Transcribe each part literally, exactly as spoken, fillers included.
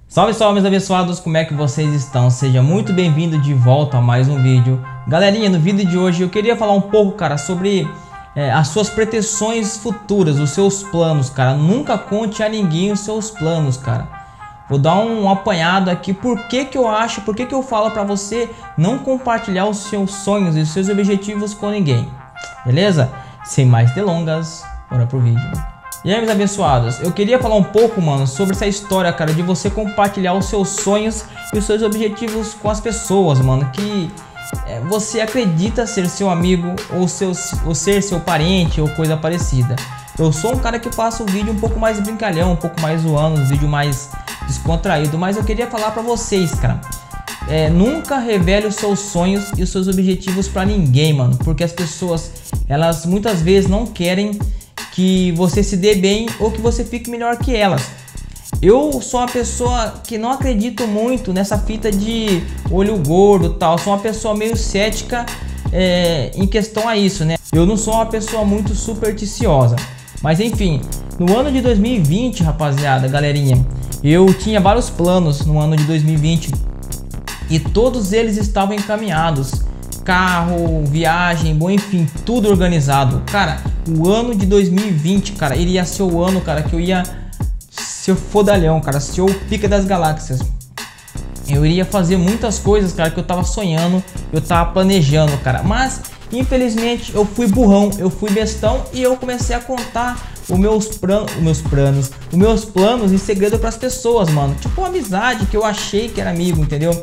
Salve, salve, meus abençoados, como é que vocês estão? Seja muito bem-vindo de volta a mais um vídeo. Galerinha, no vídeo de hoje eu queria falar um pouco, cara, sobre é, as suas pretensões futuras, os seus planos, cara. Nunca conte a ninguém os seus planos, cara. Vou dar um, um apanhado aqui, por que que eu acho, por que que eu falo pra você não compartilhar os seus sonhos e os seus objetivos com ninguém. Beleza? Sem mais delongas, bora pro vídeo. E aí, meus abençoados, eu queria falar um pouco, mano, sobre essa história, cara, de você compartilhar os seus sonhos e os seus objetivos com as pessoas, mano, que é, você acredita ser seu amigo ou, seu, ou ser seu parente ou coisa parecida. Eu sou um cara que faço um vídeo um pouco mais brincalhão, um pouco mais zoando, um vídeo mais descontraído, mas eu queria falar pra vocês, cara, é, nunca revele os seus sonhos e os seus objetivos pra ninguém, mano, porque as pessoas, elas muitas vezes não querem que você se dê bem ou que você fique melhor que elas. Eu sou uma pessoa que não acredito muito nessa fita de olho gordo, tal. Sou uma pessoa meio cética é, em questão a isso, né? Eu não sou uma pessoa muito supersticiosa. Mas enfim, no ano de dois mil e vinte, rapaziada, galerinha, eu tinha vários planos no ano de dois mil e vinte e todos eles estavam encaminhados. Carro, viagem, bom, enfim, tudo organizado. Cara, o ano de dois mil e vinte, cara, iria ser o ano, cara, que eu ia ser fodalhão, cara, ser o pica das galáxias. Eu iria fazer muitas coisas, cara, que eu tava sonhando, eu tava planejando, cara. Mas, infelizmente, eu fui burrão, eu fui bestão e eu comecei a contar os meus planos, os meus planos, os meus planos em segredo pras pessoas, mano. Tipo uma amizade que eu achei que era amigo, entendeu?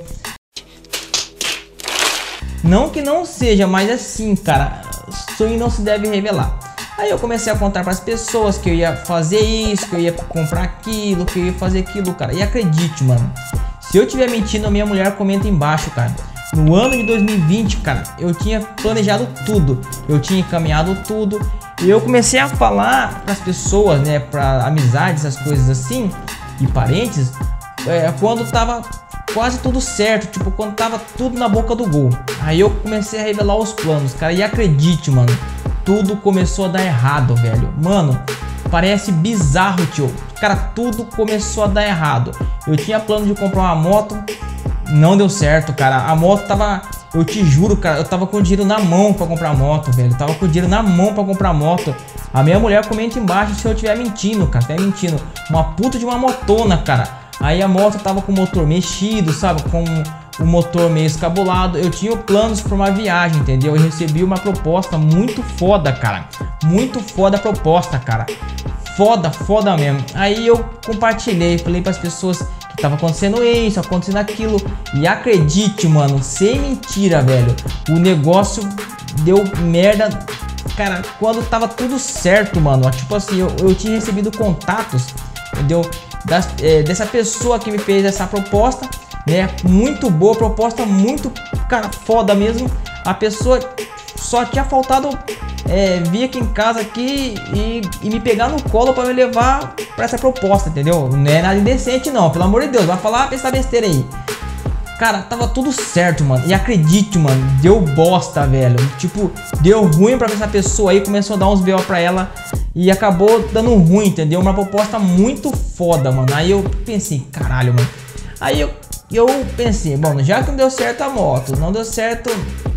Não que não seja, mas assim, cara, sonho não se deve revelar. Aí eu comecei a contar para as pessoas que eu ia fazer isso, que eu ia comprar aquilo, que eu ia fazer aquilo, cara. E acredite, mano, se eu tiver mentindo, a minha mulher comenta embaixo, cara. No ano de dois mil e vinte, cara, eu tinha planejado tudo, eu tinha encaminhado tudo. E eu comecei a falar para as pessoas, né, para amizades, essas coisas assim, e parentes, é, quando tava quase tudo certo, tipo, quando tava tudo na boca do gol. Aí eu comecei a revelar os planos, cara, e acredite, mano, tudo começou a dar errado, velho. Mano, parece bizarro, tio. Cara, tudo começou a dar errado. Eu tinha plano de comprar uma moto, não deu certo, cara. A moto tava, eu te juro, cara, eu tava com dinheiro na mão pra comprar moto, velho. Eu tava com dinheiro na mão pra comprar moto. A minha mulher comenta embaixo se eu estiver mentindo, cara, estiver mentindo. Uma puta de uma motona, cara. Aí a moto tava com o motor mexido, sabe, com o motor meio escabulado. Eu tinha planos para uma viagem, entendeu? Eu recebi uma proposta muito foda, cara. Muito foda a proposta, cara. Foda, foda mesmo. Aí eu compartilhei, falei para as pessoas que tava acontecendo isso, acontecendo aquilo. E acredite, mano, sem mentira, velho, o negócio deu merda, cara, quando tava tudo certo, mano. Tipo assim, eu, eu tinha recebido contatos, entendeu? Das, é, dessa pessoa que me fez essa proposta, né? Muito boa proposta, muito, cara, foda mesmo. A pessoa só tinha faltado é, vir aqui em casa aqui e, e me pegar no colo para me levar para essa proposta, entendeu? Não é nada indecente não, pelo amor de Deus, vai falar essa besteira aí. Cara, tava tudo certo, mano. E acredite, mano, deu bosta, velho. Tipo, deu ruim pra essa pessoa aí, começou a dar uns B O pra ela e acabou dando ruim, entendeu? Uma proposta muito foda, mano. Aí eu pensei, caralho, mano. Aí eu, eu pensei, bom, já que não deu certo a moto, não deu certo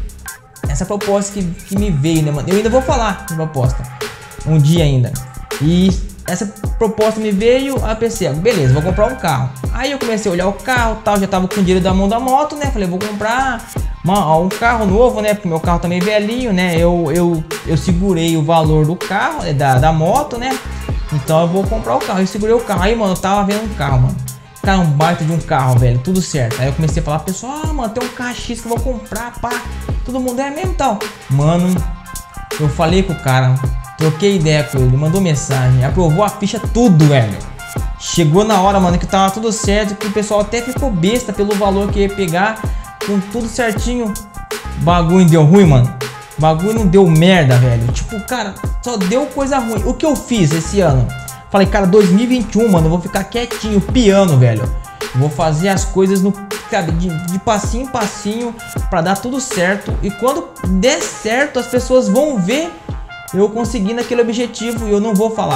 essa proposta que, que me veio, né, mano? Eu ainda vou falar de proposta um dia ainda. E essa proposta me veio, a pensei, beleza, vou comprar um carro. Aí eu comecei a olhar o carro, tal, já tava com o dinheiro da mão da moto, né? Falei, vou comprar uma, um carro novo, né? Porque meu carro também é velhinho, né? Eu, eu, eu segurei o valor do carro, da, da moto, né? Então eu vou comprar o carro. Eu segurei o carro. Aí, mano, eu tava vendo um carro, mano. Cara, um baita de um carro, velho, tudo certo. Aí eu comecei a falar pro pessoal, ah, mano, tem um carro X que eu vou comprar, pá. Todo mundo é mesmo, tal. Mano, eu falei com o cara, troquei ideia com ele, ele mandou mensagem, aprovou a ficha, tudo, velho. Chegou na hora, mano, que tava tudo certo, que o pessoal até ficou besta pelo valor que ia pegar, com tudo certinho. Bagulho deu ruim, mano. Bagulho não deu merda, velho. Tipo, cara, só deu coisa ruim. O que eu fiz esse ano? Falei, cara, dois mil e vinte e um, mano, eu vou ficar quietinho, piano, velho. Vou fazer as coisas no, sabe, de, de passinho em passinho pra dar tudo certo. E quando der certo, as pessoas vão ver eu conseguindo aquele objetivo e eu não vou falar.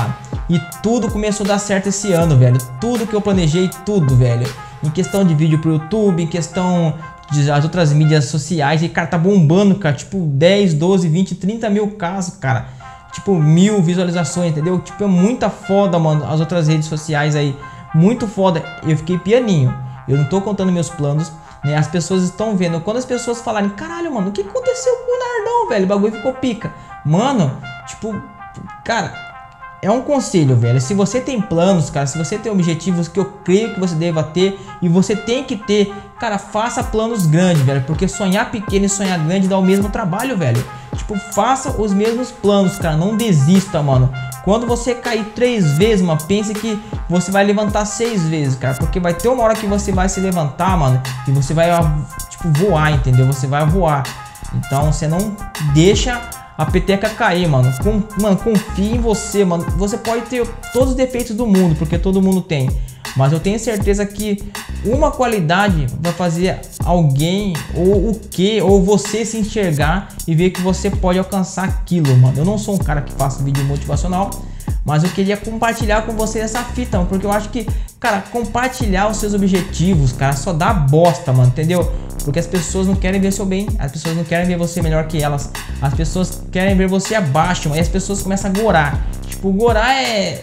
E tudo começou a dar certo esse ano, velho. Tudo que eu planejei, tudo, velho. Em questão de vídeo pro YouTube, em questão das outras mídias sociais. E, cara, tá bombando, cara. Tipo, dez, doze, vinte, trinta mil casos, cara. Tipo, mil visualizações, entendeu? Tipo, é muita foda, mano. As outras redes sociais aí. Muito foda. Eu fiquei pianinho. Eu não tô contando meus planos, né? As pessoas estão vendo. Quando as pessoas falarem, caralho, mano, o que aconteceu com o Nardão, velho? O bagulho ficou pica. Mano, tipo, cara, é um conselho, velho. Se você tem planos, cara, se você tem objetivos que eu creio que você deva ter e você tem que ter, cara, faça planos grandes, velho. Porque sonhar pequeno e sonhar grande dá o mesmo trabalho, velho. Tipo, faça os mesmos planos, cara. Não desista, mano. Quando você cair três vezes, mano, pense que você vai levantar seis vezes, cara. Porque vai ter uma hora que você vai se levantar, mano, e você vai, tipo, voar, entendeu? Você vai voar. Então, você não deixa a peteca cair, mano. Com, mano, confie em você, mano. Você pode ter todos os defeitos do mundo, porque todo mundo tem. Mas eu tenho certeza que uma qualidade vai fazer alguém, ou o que, ou você se enxergar e ver que você pode alcançar aquilo, mano. Eu não sou um cara que faça vídeo motivacional, mas eu queria compartilhar com você essa fita, mano, porque eu acho que, cara, compartilhar os seus objetivos, cara, só dá bosta, mano, entendeu? Porque as pessoas não querem ver seu bem, as pessoas não querem ver você melhor que elas, as pessoas querem ver você abaixo, mano, e as pessoas começam a gorar. Tipo, gorar é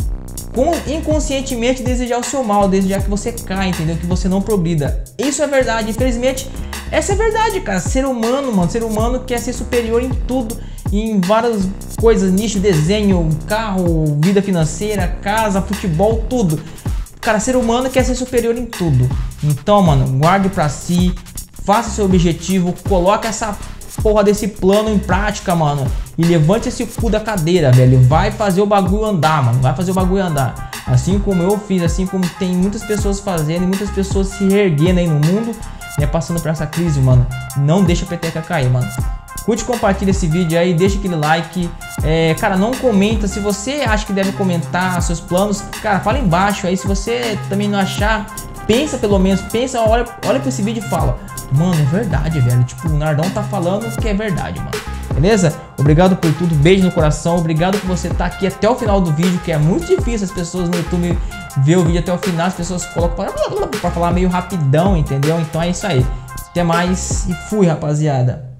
inconscientemente desejar o seu mal, desejar que você caia, entendeu? Que você não progrida. Isso é verdade, infelizmente, essa é verdade, cara. Ser humano, mano, ser humano quer ser superior em tudo, em várias coisas, nicho, desenho, carro, vida financeira, casa, futebol, tudo. Cara, ser humano quer ser superior em tudo. Então, mano, guarde pra si, faça seu objetivo, coloque essa porra desse plano em prática, mano, e levante esse cu da cadeira, velho. Vai fazer o bagulho andar, mano. Vai fazer o bagulho andar. Assim como eu fiz, assim como tem muitas pessoas fazendo e muitas pessoas se reerguendo aí no mundo, né, passando por essa crise, mano. Não deixa a peteca cair, mano. Curte, compartilha esse vídeo aí, deixa aquele like. É, cara, não comenta. Se você acha que deve comentar seus planos, cara, fala embaixo aí. Se você também não achar, pensa pelo menos, pensa, olha, olha pra esse vídeo e fala: mano, é verdade, velho. Tipo, o Nardão tá falando que é verdade, mano. Beleza? Obrigado por tudo, beijo no coração. Obrigado por você estar aqui até o final do vídeo, que é muito difícil as pessoas no YouTube ver o vídeo até o final. As pessoas colocam pra, pra falar meio rapidão, entendeu? Então é isso aí. Até mais e fui, rapaziada.